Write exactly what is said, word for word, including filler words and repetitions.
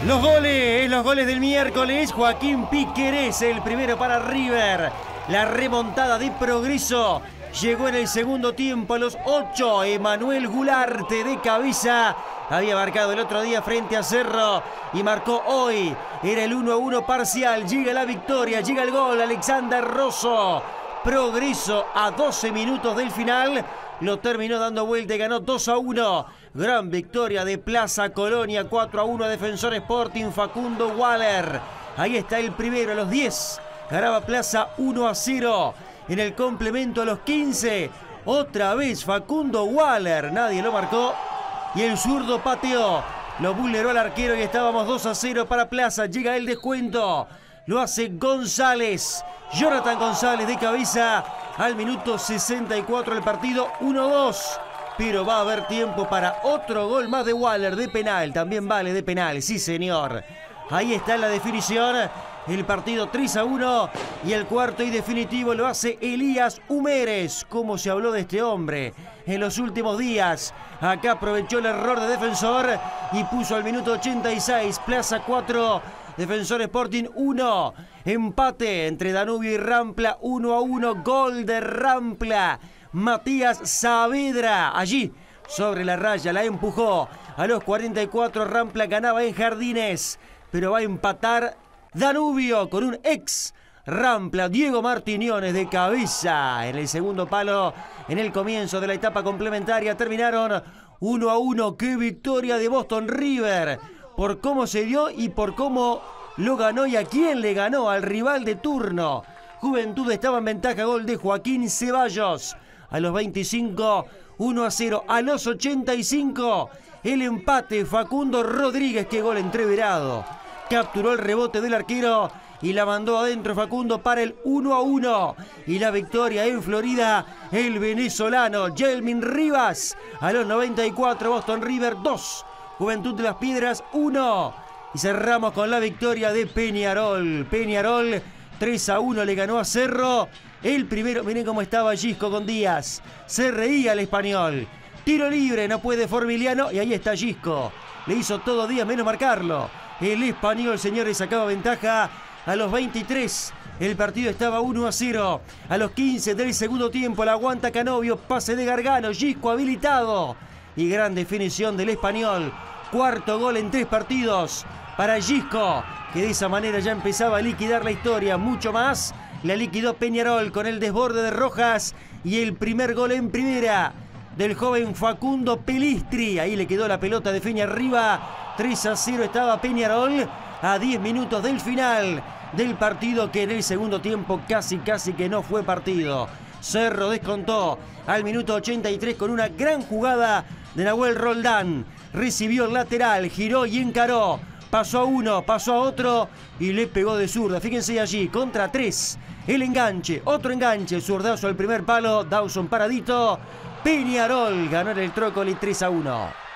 Los goles, los goles del miércoles. Joaquín Piquerés, el primero para River. La remontada de Progreso llegó en el segundo tiempo a los ocho. Emanuel Gularte de cabeza. Había marcado el otro día frente a Cerro y marcó hoy. Era el uno a uno parcial. Llega la victoria, llega el gol. Alexander Rosso. Progreso a doce minutos del final. Lo terminó dando vuelta y ganó dos a uno. Gran victoria de Plaza Colonia, cuatro a uno a Defensor Sporting, Facundo Waller. Ahí está el primero a los diez. Ganaba Plaza uno a cero. En el complemento a los quince. Otra vez Facundo Waller. Nadie lo marcó. Y el zurdo pateó. Lo vulneró al arquero y estábamos dos a cero para Plaza. Llega el descuento. Lo hace González. Jonathan González de cabeza al minuto sesenta y cuatro del partido, uno a dos. Pero va a haber tiempo para otro gol más de Waller de penal. También vale de penal, sí señor. Ahí está la definición. El partido tres a uno. Y el cuarto y definitivo lo hace Elías Humérez. ¿Cómo se habló de este hombre en los últimos días? Acá aprovechó el error de Defensor y puso al minuto ochenta y seis. Plaza cuatro. Defensor Sporting uno. Empate entre Danubio y Rampla uno a uno. Gol de Rampla. Matías Saavedra. Allí sobre la raya la empujó. A los cuarenta y cuatro Rampla ganaba en Jardines. Pero va a empatar Danubio con un ex Rampla. Diego Martiñones de cabeza en el segundo palo. En el comienzo de la etapa complementaria terminaron uno a uno. ¡Qué victoria de Boston River! Por cómo se dio y por cómo lo ganó y a quién le ganó, al rival de turno. Juventud estaba en ventaja, gol de Joaquín Ceballos. A los veinticinco, uno a cero. A los ochenta y cinco, el empate, Facundo Rodríguez, qué gol entreverado. Capturó el rebote del arquero y la mandó adentro Facundo para el uno a uno. Y la victoria en Florida, el venezolano Yelmin Rivas. A los noventa y cuatro, Boston River dos. Juventud de las Piedras uno. Y cerramos con la victoria de Peñarol. Peñarol tres a uno le ganó a Cerro. El primero, miren cómo estaba Gisco con Díaz. Se reía el español. Tiro libre, no puede Formiliano. Y ahí está Gisco. Le hizo todo Díaz menos marcarlo. El español, señores, sacaba ventaja a los veintitrés. El partido estaba uno a cero. A los quince del segundo tiempo la aguanta Canovio. Pase de Gargano. Gisco habilitado. Y gran definición del español. Cuarto gol en tres partidos para Gisco, que de esa manera ya empezaba a liquidar la historia. Mucho más la liquidó Peñarol con el desborde de Rojas y el primer gol en primera del joven Facundo Pelistri. Ahí le quedó la pelota de Feña arriba. tres a cero estaba Peñarol a diez minutos del final del partido, que en el segundo tiempo casi casi que no fue partido. Cerro descontó al minuto ochenta y tres con una gran jugada de Nahuel Roldán. Recibió el lateral, giró y encaró. Pasó a uno, pasó a otro y le pegó de zurda. Fíjense allí, contra tres. El enganche, otro enganche, zurdazo al primer palo. Dawson paradito. Peñarol ganó en el Trócoli tres a uno.